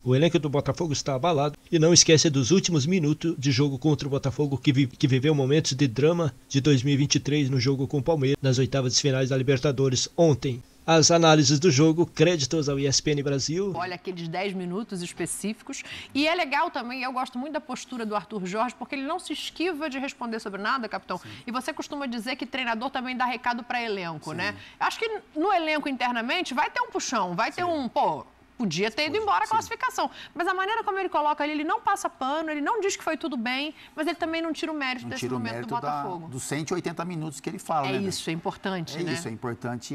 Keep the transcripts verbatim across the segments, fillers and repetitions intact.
O elenco do Botafogo está abalado e não esquece dos últimos minutos de jogo contra o Botafogo que, vi que viveu momentos de drama de dois mil e vinte e três no jogo com o Palmeiras nas oitavas de finais da Libertadores ontem. As análises do jogo, créditos ao E S P N Brasil. Olha, aqueles dez minutos específicos. E é legal também, eu gosto muito da postura do Arthur Jorge, porque ele não se esquiva de responder sobre nada, capitão. Sim. E você costuma dizer que treinador também dá recado para elenco, Sim. né? Acho que no elenco internamente vai ter um puxão, vai Sim. ter um, pô... Podia ter ido embora a classificação. Mas a maneira como ele coloca ali, ele não passa pano, ele não diz que foi tudo bem, mas ele também não tira o mérito não desse tira momento o mérito do Botafogo. Da, dos cento e oitenta minutos que ele fala, É né, isso, é importante, é né? É isso, é importante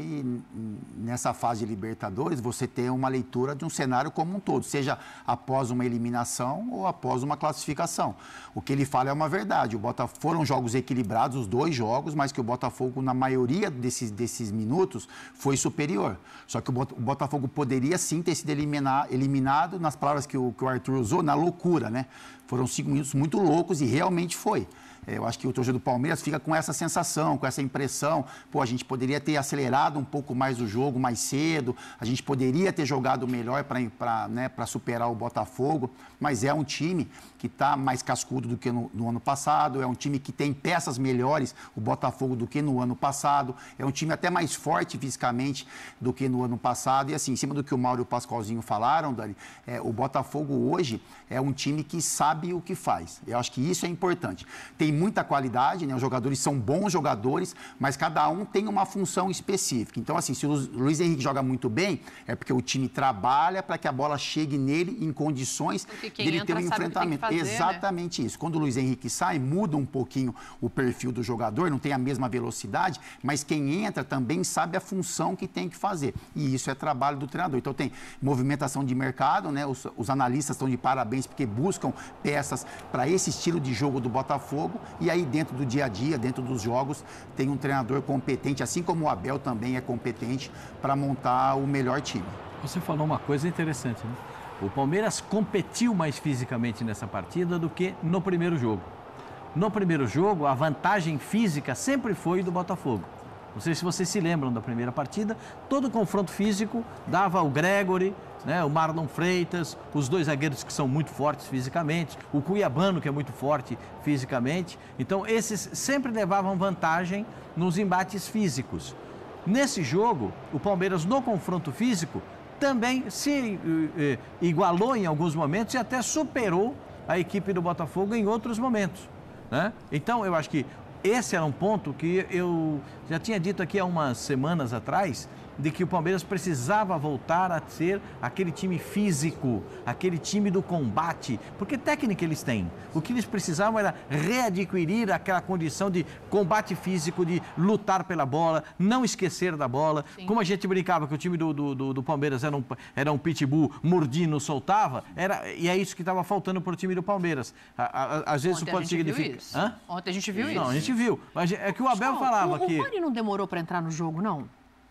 nessa fase de Libertadores você ter uma leitura de um cenário como um todo, seja após uma eliminação ou após uma classificação. O que ele fala é uma verdade. O Botafogo, foram jogos equilibrados, os dois jogos, mas que o Botafogo, na maioria desses, desses minutos, foi superior. Só que o Botafogo poderia sim ter sido eliminar, eliminado, nas palavras que o, que o Arthur usou, na loucura, né? Foram cinco minutos muito loucos e realmente foi. Eu acho que o torcedor do Palmeiras fica com essa sensação, com essa impressão. Pô, a gente poderia ter acelerado um pouco mais o jogo mais cedo, a gente poderia ter jogado melhor para né, para superar o Botafogo, mas é um time que está mais cascudo do que no, no ano passado, é um time que tem peças melhores, o Botafogo, do que no ano passado, é um time até mais forte fisicamente do que no ano passado. E assim, em cima do que o Mauro e o Pascoalzinho falaram, Dani, é, o Botafogo hoje é um time que sabe o que faz. Eu acho que isso é importante. Tem muita qualidade, né? Os jogadores são bons jogadores, mas cada um tem uma função específica. Então, assim, se o Luiz Henrique joga muito bem, é porque o time trabalha para que a bola chegue nele em condições dele ter um enfrentamento. Fazer, Exatamente, né? Isso. Quando o Luiz Henrique sai, muda um pouquinho o perfil do jogador, não tem a mesma velocidade, mas quem entra também sabe a função que tem que fazer. E isso é trabalho do treinador. Então, tem movimentação de mercado, né? Os, os analistas estão de parabéns porque buscam peças para esse estilo de jogo do Botafogo. E aí, dentro do dia a dia, dentro dos jogos, tem um treinador competente, assim como o Abel também é competente, para montar o melhor time. Você falou uma coisa interessante, né? O Palmeiras competiu mais fisicamente nessa partida do que no primeiro jogo. No primeiro jogo, a vantagem física sempre foi do Botafogo. Não sei se vocês se lembram da primeira partida, todo confronto físico dava o Gregory, né, o Marlon Freitas, os dois zagueiros que são muito fortes fisicamente, o Cuiabano, que é muito forte fisicamente. Então, esses sempre levavam vantagem nos embates físicos. Nesse jogo, o Palmeiras, no confronto físico, também se eh, igualou em alguns momentos e até superou a equipe do Botafogo em outros momentos, né? Então, eu acho que esse era um ponto que eu já tinha dito aqui há umas semanas atrás, de que o Palmeiras precisava voltar a ser aquele time físico, aquele time do combate, porque técnica eles têm. O que eles precisavam era readquirir aquela condição de combate físico, de lutar pela bola, não esquecer da bola. Sim. Como a gente brincava que o time do, do, do Palmeiras era um, era um pitbull, mordido, soltava, era, e é isso que estava faltando para o time do Palmeiras. Às vezes Ontem isso pode significar... Ontem a gente viu não, isso. Não, a gente viu. Mas é que o Abel Pessoal, falava o, que... O Rony não demorou para entrar no jogo, não?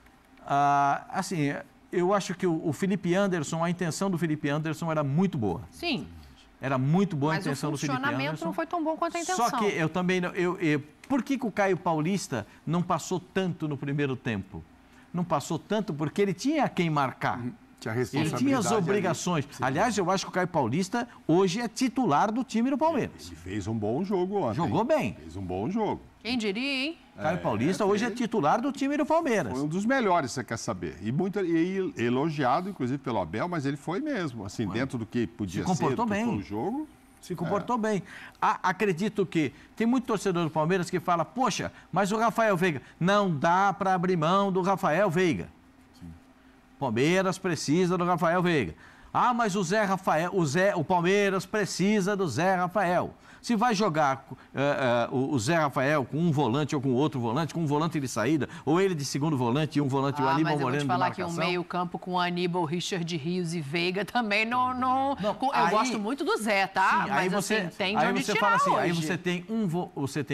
Ah, assim, eu acho que o, o Felipe Anderson, a intenção do Felipe Anderson era muito boa. Sim. Era muito boa a Mas intenção do Felipe Anderson. Mas o funcionamento não foi tão bom quanto a intenção. Só que eu também... Eu, eu, por que, que o Caio Paulista não passou tanto no primeiro tempo? Não passou tanto porque ele tinha quem marcar. Tinha ele tinha as obrigações. Ali. Aliás, eu acho que o Caio Paulista hoje é titular do time do Palmeiras. Ele fez um bom jogo ontem. Jogou bem. Fez um bom jogo. Quem diria, hein? Caio Paulista é, hoje é titular do time do Palmeiras. Foi um dos melhores, você quer saber. E muito e elogiado, inclusive, pelo Abel, mas ele foi mesmo. Assim, Ué. dentro do que podia Se comportou ser, do bem. que foi o jogo. Se comportou é. bem. A, acredito que tem muito torcedor do Palmeiras que fala, poxa, mas o Rafael Veiga, não dá para abrir mão do Rafael Veiga. Sim. Palmeiras precisa do Rafael Veiga. Ah, mas o Zé Rafael, o, Zé, o Palmeiras precisa do Zé Rafael. Se vai jogar uh, uh, o Zé Rafael com um volante ou com outro volante, com um volante de saída, ou ele de segundo volante e um volante, ah, o Aníbal Moreno de marcação. Mas eu vou te falar que um meio campo com Aníbal, Richard Rios e Veiga também não... não, não com, eu aí, gosto muito do Zé, tá? Sim, mas aí você, assim, tem de aí onde você tirar fala assim, hoje. Aí você tem, um, você tem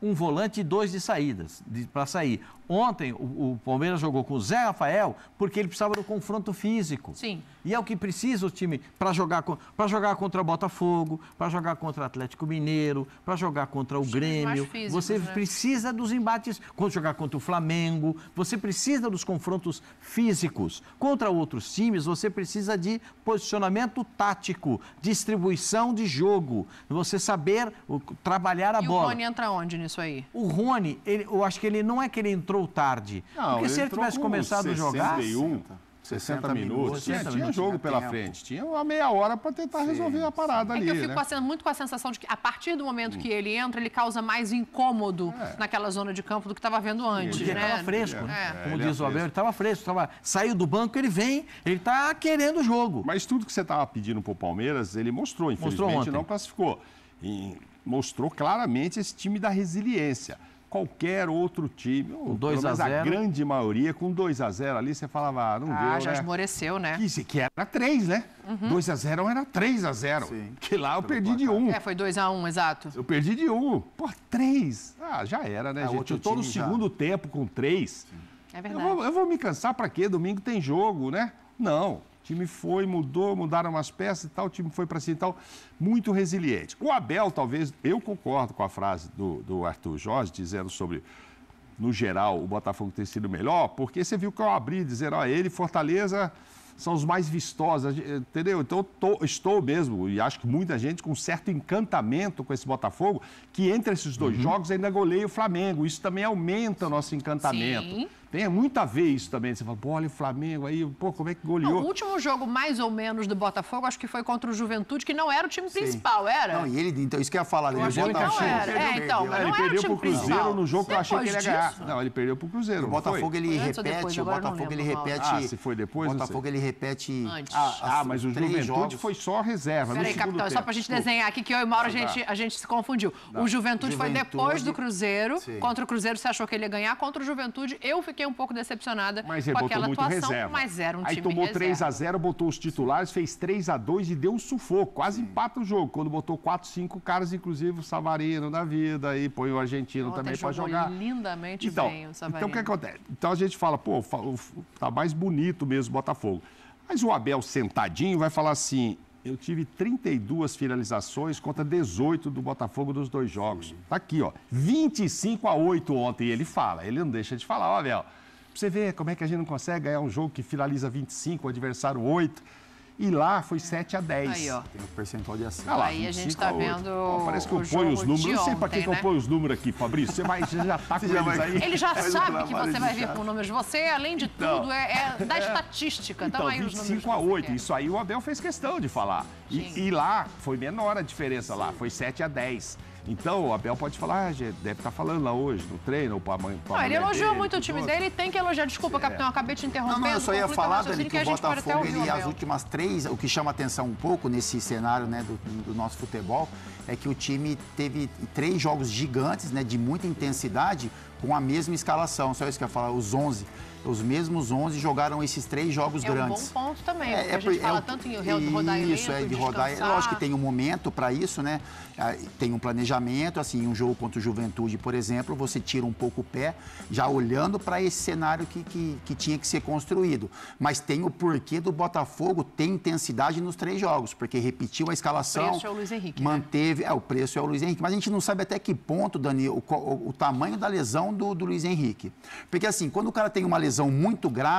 um volante e dois de saídas, para sair. Ontem, o, o Palmeiras jogou com o Zé Rafael porque ele precisava do confronto físico. Sim. E é o que precisa o time para jogar, para jogar contra o Botafogo, para jogar contra o Atlético Mineiro, para jogar contra o Grêmio. Físicos, você né? precisa dos embates, quando jogar contra o Flamengo, você precisa dos confrontos físicos. Contra outros times, você precisa de posicionamento tático, distribuição de jogo, você saber o, trabalhar a e bola. E o Rony entra onde nisso aí? O Rony, ele, eu acho que ele não é que ele entrou tarde. Não, porque se ele tivesse começado a jogar... sessenta e um, sessenta minutos, tinha, tinha jogo pela tempo. frente. Tinha uma meia hora para tentar sim, resolver a parada é ali, que eu fico né? com a, muito com a sensação de que a partir do momento hum. que ele entra, ele causa mais incômodo é. naquela zona de campo do que estava vendo antes, ele né? Ele estava fresco, é. né? É, Como ele diz é o Abel, ele estava fresco. Tava, saiu do banco, ele vem, ele está querendo o jogo. Mas tudo que você estava pedindo para o Palmeiras, ele mostrou. Infelizmente mostrou não classificou. E mostrou claramente esse time da resiliência. Qualquer outro time, ou dois a zero. A grande maioria, com dois a zero ali, você falava, ah, não ah, deu, já né? esmoreceu, né? Que, que era três, né? Uhum. dois a zero era três a zero. Sim. Que lá eu perdi de um. É, foi dois a um, exato. Eu perdi de um. Pô, três. Ah, já era, né, é, gente? Eu tô no já. segundo tempo com três. Sim. É verdade. Eu vou, eu vou me cansar pra quê? Domingo tem jogo, né? Não. O time foi, mudou, mudaram umas peças e tal, o time foi para cima e tal, muito resiliente. O Abel, talvez, eu concordo com a frase do, do Arthur Jorge, dizendo sobre, no geral, o Botafogo ter sido melhor, porque você viu que eu abri, dizendo, ó, ele e Fortaleza são os mais vistosos, entendeu? Então, eu tô, estou mesmo, e acho que muita gente, com um certo encantamento com esse Botafogo, que entre esses dois uhum. jogos ainda goleia o Flamengo. Isso também aumenta o nosso encantamento. Sim. Tem muito a ver isso também. Você fala, pô, olha o Flamengo aí, pô, como é que goleou? Não, o último jogo, mais ou menos, do Botafogo, acho que foi contra o Juventude, que não era o time Sim. principal, era? Não, e ele, então, isso que eu ia falar. Ele acho que não era. É, então, mas ele não perdeu era pro Cruzeiro principal. no jogo que eu achei que ele ia ganhar. Disso? Não, ele perdeu pro Cruzeiro. O Botafogo, ele Antes repete, depois, o Botafogo, ele repete... Ah, se foi depois, O Botafogo, ele repete... Antes. Ah, ah, mas o Juventude jogos. foi só reserva. Peraí, capitão, só pra gente desenhar aqui, que eu e Mauro, a gente, a gente se confundiu. O Juventude, Juventude foi depois do Cruzeiro. Sim. Contra o Cruzeiro, você achou que ele ia ganhar. Contra o Juventude, eu fiquei um pouco decepcionada mas com aquela muito atuação, reserva. mas era um Aí time tomou reserva. três a zero, botou os titulares, fez três a dois e deu um sufoco. Quase Sim. empata o jogo. Quando botou quatro, cinco caras, inclusive o Savarino da vida, aí põe o argentino Ontem também para jogar. Lindamente então, bem o Savarino. Então, o que acontece? Então a gente fala, pô, tá mais bonito mesmo o Botafogo. Mas o Abel sentadinho vai falar assim, eu tive trinta e duas finalizações contra dezoito do Botafogo dos dois jogos. Sim. Tá aqui, ó, vinte e cinco a oito ontem, e ele fala, ele não deixa de falar, ó, Abel, pra você ver como é que a gente não consegue ganhar um jogo que finaliza vinte e cinco, o adversário oito. E lá foi sete a dez. Aí, ó. Tem o percentual de acerto. Ah, lá, aí a gente tá vendo. Pô, parece que eu ponho os números. Não sei para que, né? que eu ponho os números aqui, Fabrício. Você, vai, você já tá com eles aí. Ele já sabe que você vai vir com números. Você, além de tudo, então, é, é da é, estatística. Então, aí os vinte e cinco a oito. Isso aí o Abel fez questão de falar. E, e lá foi menor a diferença. Sim. Lá foi sete a dez. Então, o Abel pode falar, ah, deve estar falando lá hoje, no treino, ou para amanhã. Não, ele elogiou dele, muito o time dele e tem que elogiar. Desculpa, é. capitão, eu acabei te interrompendo. Não, não, eu só ia falar, Dani, que, que o Botafogo, ele, o as últimas três, o que chama atenção um pouco nesse cenário, né, do, do nosso futebol, é que o time teve três jogos gigantes, né, de muita intensidade, com a mesma escalação. Só isso que eu ia falar, os onze. Os mesmos onze jogaram esses três jogos é grandes. É um bom ponto também, é, a gente é, fala é, tanto em rodar elenco, Isso, é de rodar. descansar. Lógico que tem um momento para isso, né? Tem um planejamento, assim, um jogo contra o Juventude, por exemplo, você tira um pouco o pé, já olhando para esse cenário que, que, que tinha que ser construído. Mas tem o porquê do Botafogo ter intensidade nos três jogos, porque repetiu a escalação. O preço é o Luiz Henrique. Manteve, né? é, o preço é o Luiz Henrique, mas a gente não sabe até que ponto, Dani, o, o, o tamanho da lesão do, do Luiz Henrique. Porque assim, quando o cara tem uma lesão muito grave,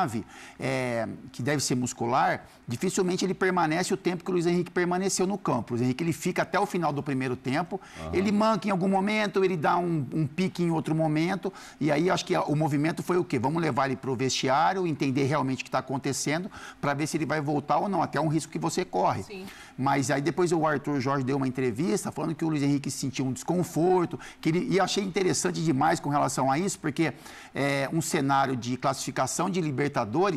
É, que deve ser muscular, dificilmente ele permanece o tempo que o Luiz Henrique permaneceu no campo. O Luiz Henrique ele fica até o final do primeiro tempo, uhum. ele manca em algum momento, ele dá um, um pique em outro momento, e aí acho que o movimento foi o quê? Vamos levar ele para o vestiário, entender realmente o que está acontecendo, para ver se ele vai voltar ou não, até um risco que você corre. Sim. Mas aí depois o Arthur Jorge deu uma entrevista falando que o Luiz Henrique sentiu um desconforto, que ele, e achei interessante demais com relação a isso, porque é um cenário de classificação de Libertadores,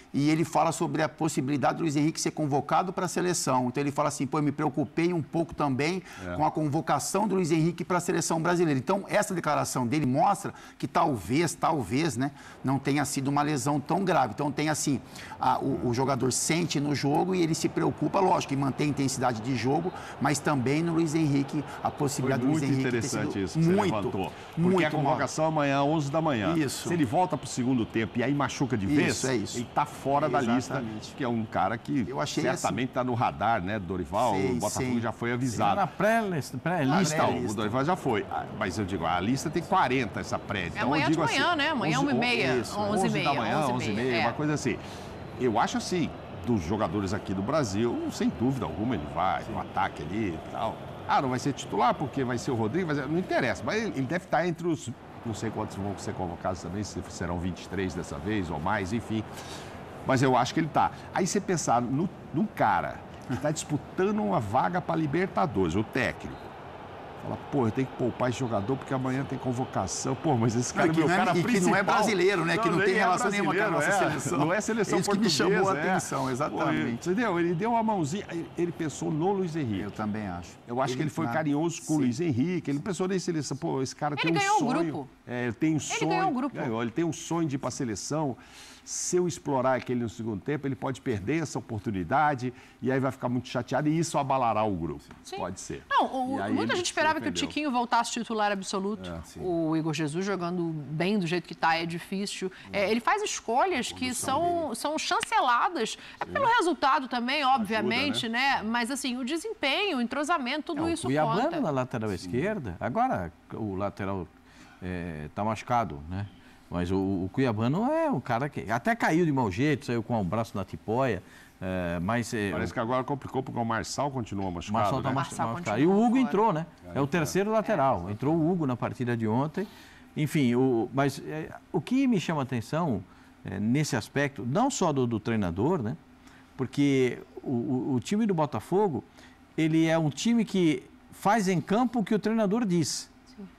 e ele fala sobre a possibilidade do Luiz Henrique ser convocado para a seleção. Então ele fala assim, pô, eu me preocupei um pouco também é. com a convocação do Luiz Henrique para a seleção brasileira. Então essa declaração dele mostra que talvez, talvez, né, não tenha sido uma lesão tão grave. Então tem assim, a, o, o jogador sente no jogo e ele se preocupa, lógico, em manter a intensidade de jogo, mas também no Luiz Henrique, a possibilidade do Luiz Henrique ter sido muito interessante isso que você muito, levantou. Porque muito a convocação mal. amanhã, onze da manhã. Isso. Se ele volta para o segundo tempo e aí machuca de vez, isso, é isso. ele está fora é da lista, que é um cara que certamente está assim. no radar, né, Dorival, sei, o Botafogo sei. já foi avisado. Na pré-lista, pré-lista. Pré o Dorival já foi, mas eu digo, a lista tem quarenta, essa pré. Então, é amanhã eu digo de manhã, assim, né? Amanhã onze e meia, onze e meia. da manhã, onze e meia, é. uma coisa assim. Eu acho assim, dos jogadores aqui do Brasil, sem dúvida alguma, ele vai no ataque ali e tal. Ah, não vai ser titular porque vai ser o Rodrigo, vai ser... não interessa, mas ele deve estar entre os... Não sei quantos vão ser convocados também, se serão vinte e três dessa vez ou mais, enfim. Mas eu acho que ele está. Aí você pensar no, num cara que está disputando uma vaga para Libertadores, o técnico. Fala, pô, eu tenho que poupar esse jogador porque amanhã tem convocação. Pô, mas esse cara é meu cara principal. principal. Que não é brasileiro, né? Não, que não tem relação nenhuma com a nossa é, seleção. Não é seleção Isso portuguesa. Que me chamou a é. atenção, exatamente. Pô, entendeu? Ele deu uma mãozinha, ele pensou no Luiz Henrique. Eu também acho. Eu acho ele, que ele foi na... carinhoso com Sim. o Luiz Henrique. Ele pensou na seleção. Pô, esse cara ele tem um ganhou sonho. O grupo. É, ele tem um ele sonho. Ganhou o grupo. Ganhou, ele tem um sonho de ir para a seleção. Se eu explorar aquele no segundo tempo, ele pode perder essa oportunidade e aí vai ficar muito chateado e isso abalará o grupo. Sim. Pode ser. Não, o, muita gente esperava que o Tiquinho voltasse titular absoluto. É, o Igor Jesus jogando bem do jeito que está é difícil. É, ele faz escolhas que são, são chanceladas. É pelo resultado também, obviamente, Ajuda, né? né? Mas assim, o desempenho, o entrosamento, tudo é, isso o Cuiabano conta. na lateral esquerda, agora o lateral está é, machucado, né? Mas o, o Cuiabano é um cara que até caiu de mau jeito, saiu com o braço na tipóia, é, mas... É, Parece que agora complicou porque o Marçal continua machucado, Marçal tá né? machucado. Continua e o Hugo fora. entrou, né? É, é o terceiro lateral. É. Entrou o Hugo na partida de ontem. Enfim, o, mas é, o que me chama a atenção é, nesse aspecto, não só do, do treinador, né? Porque o, o, o time do Botafogo, ele é um time que faz em campo o que o treinador diz. Sim.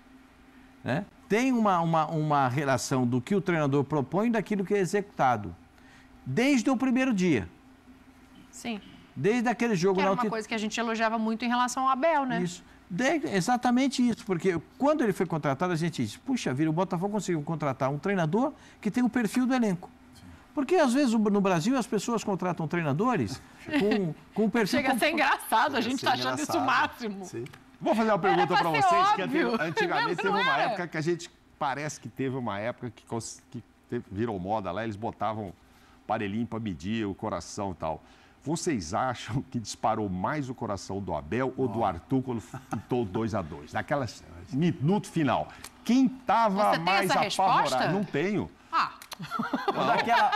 Né? Tem uma, uma, uma relação do que o treinador propõe e daquilo que é executado. Desde o primeiro dia. Sim. Desde aquele jogo... Que era uma uma coisa que a gente elogiava muito em relação ao Abel, né? Isso. De, exatamente isso. Porque quando ele foi contratado, a gente disse, puxa vida, o Botafogo conseguiu contratar um treinador que tem o perfil do elenco. Sim. Porque às vezes no Brasil as pessoas contratam treinadores com, com o perfil... Chega a ser engraçado, a gente está achando isso o máximo. Sim. Vou fazer uma pergunta para vocês, óbvio. que antigamente teve uma época que a gente parece que teve uma época que, que teve, virou moda lá, eles botavam aparelhinho para medir o coração e tal. Vocês acham que disparou mais o coração do Abel ou do Arthur quando pintou dois a dois? Naquela minuto final. Quem estava mais apavorado? Não tenho. Ah. Ou daquela,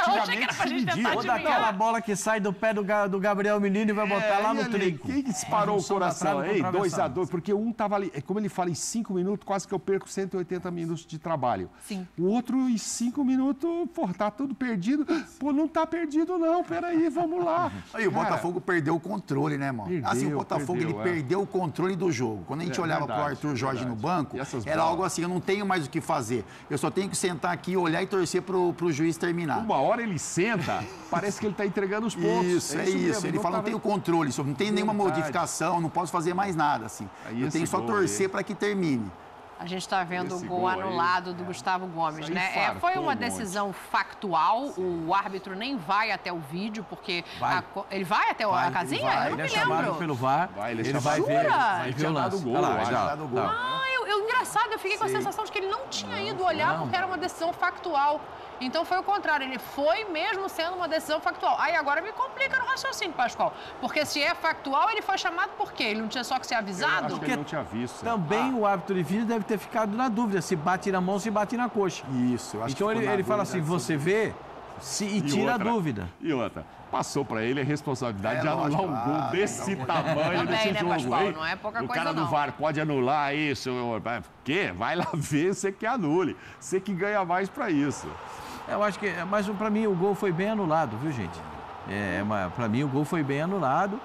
ou daquela bola que sai do pé do, do Gabriel Menino e vai botar é, lá no trinco. Quem disparou o coração aí? dois a dois, porque um estava ali, como ele fala, em cinco minutos, quase que eu perco cento e oitenta minutos de trabalho. Sim. O outro, em cinco minutos, pô, tá tudo perdido. Pô, não tá perdido não, peraí, vamos lá. Aí o Botafogo perdeu o controle, né, mano? Perdeu, assim, o Botafogo, perdeu, ele é. perdeu o controle do jogo. Quando a gente é, olhava verdade, pro Arthur Jorge verdade. no banco, era bolas? algo assim, eu não tenho mais o que fazer. Eu só tenho que sentar aqui, olhar e torcer pro para o juiz terminar. Uma hora ele senta, parece que ele está entregando os pontos. Isso, é, é isso. isso. Ele não fala, tá não tenho controle, não tem nenhuma modificação, não posso fazer mais nada. Assim. Eu tenho só torcer para que termine. A gente está vendo esse o gol, gol anulado aí, do é. Gustavo Gomes, né? É, foi uma decisão um factual, o árbitro nem vai até o vídeo, porque vai. A, ele vai até vai, a casinha? Vai. Eu não ele me é lembro. chamado pelo V A R, vai, ele, ele vai ver, vai ver o lance. Gol, lá, já. Gol. Ah, eu, eu, engraçado, eu fiquei com Sim. a sensação de que ele não tinha não, ido olhar não. porque era uma decisão factual. Então foi o contrário, ele foi mesmo sendo uma decisão factual. Aí agora me complica no raciocínio, Pascoal. Porque se é factual, ele foi chamado por quê? Ele não tinha só que ser avisado? Eu acho que ele não tinha visto. Também ah. o árbitro de vídeo deve ter ficado na dúvida se bate na mão ou se bate na coxa. Isso, eu acho então que ele, ele fala assim, você vê se, e, e tira outra, a dúvida. E outra, passou para ele a responsabilidade é, de anular lógico, um gol ah, desse não, tamanho, também, desse né, jogo. Pascoal, não é pouca o coisa cara não. do V A R pode anular isso. O quê? Vai lá ver, você que anule. Você que ganha mais para isso. Eu acho que, mas para mim o gol foi bem anulado, viu, gente? É, para mim o gol foi bem anulado.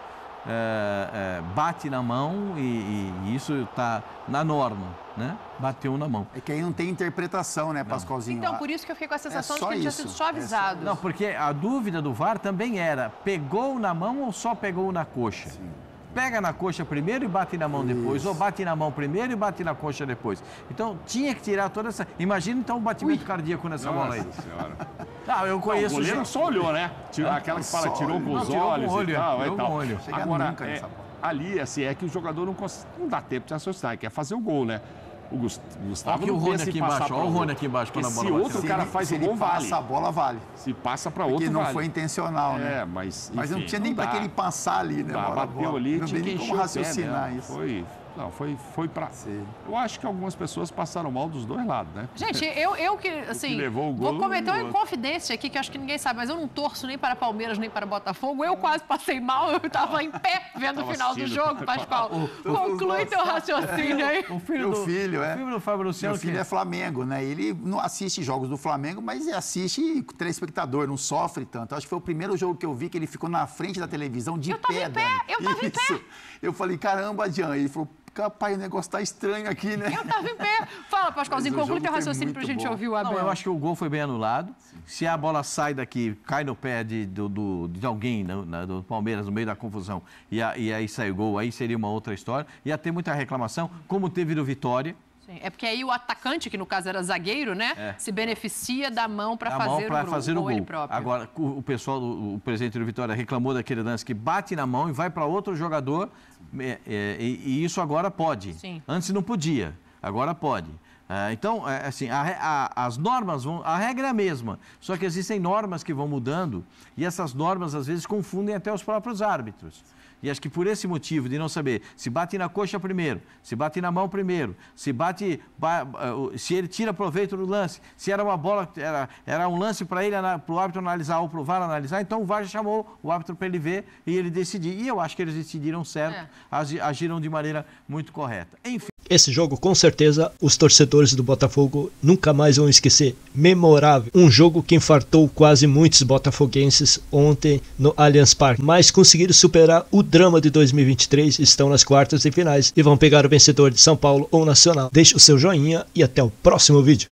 é, é, bate na mão e, e, e isso está na norma, né? Bateu na mão. É que aí não tem interpretação, né, Pascoalzinho? Então, por isso que eu fiquei com a sensação é de que ele tinha isso. sido só avisado. É só... Não, porque a dúvida do V A R também era, pegou na mão ou só pegou na coxa? Sim. Pega na coxa primeiro e bate na mão depois, isso. Ou bate na mão primeiro e bate na coxa depois. Então, tinha que tirar toda essa... Imagina, então, o batimento Ui. cardíaco nessa Nossa bola aí. Senhora. Não, eu conheço... Não, o goleiro só olhou, né? Tirou, aquela que fala, tirou com os olhos com o olho, e tal. tirou e tal. com o olho. Agora, é, ali, assim, é que o jogador não, cons... não dá tempo de assustar, quer fazer o gol, né? O Gustavo olha o Rony aqui embaixo, olha o Rony aqui embaixo quando a bola se outro cara ele, faz se o gol, ele passa, vale. a bola vale. Se passa para outro, Porque não vale. foi intencional, né? É, mas enfim, Mas não tinha nem para que ele passar ali, né? Dá, bateu ali, não tinha que nem como raciocinar isso. Foi... Não, foi, foi pra... Sim. Eu acho que algumas pessoas passaram mal dos dois lados, né? Gente, eu, eu que, assim, que levou o gol, vou cometer uma inconfidência aqui, que acho que ninguém sabe, mas eu não torço nem para Palmeiras, nem para Botafogo. Eu quase passei mal, eu estava em pé vendo o final do jogo, Pascoal. Conclui teu raciocínio aí. O filho, do, filho, é. O filho do Fábio Luciano. Meu filho que... é Flamengo, né? Ele não assiste jogos do Flamengo, mas assiste telespectador, não sofre tanto. Acho que foi o primeiro jogo que eu vi que ele ficou na frente da televisão de eu pé. Tava em pé, eu tava em pé. Eu falei, caramba, Jean. Ele falou, rapaz, o negócio tá estranho aqui, né? Eu tava em pé. Fala, Pascoalzinho, conclui teu raciocínio pra gente bom. ouvir o Abel. Não, eu acho que o gol foi bem anulado. Sim. Se a bola sai daqui, cai no pé de, do, do, de alguém, né, do Palmeiras, no meio da confusão, e, a, e aí sai o gol, aí seria uma outra história. Ia ter muita reclamação, como teve do Vitória. Sim, é porque aí o atacante, que no caso era zagueiro, né, é. se beneficia da mão para fazer, fazer o gol. Ele próprio. Agora, o, o pessoal, o, o presidente do Vitória reclamou daquele lance que bate na mão e vai para outro jogador, é, é, e, e isso agora pode. Sim. Antes não podia, agora pode. Ah, então, é, assim, a, a, as normas vão... A regra é a mesma, só que existem normas que vão mudando e essas normas, às vezes, confundem até os próprios árbitros. E acho que por esse motivo de não saber se bate na coxa primeiro, se bate na mão primeiro, se bate, se ele tira proveito do lance, se era uma bola, era, era um lance para ele, para o árbitro analisar ou para o V A R analisar, então o V A R chamou o árbitro para ele ver e ele decidir. E eu acho que eles decidiram certo, é. agiram de maneira muito correta. Enfim. Esse jogo, com certeza, os torcedores do Botafogo nunca mais vão esquecer. Memorável. Um jogo que infartou quase muitos botafoguenses ontem no Allianz Parque. Mas conseguiram superar o drama de dois mil e vinte e três, estão nas quartas de finais e vão pegar o vencedor de São Paulo ou Nacional. Deixe o seu joinha e até o próximo vídeo.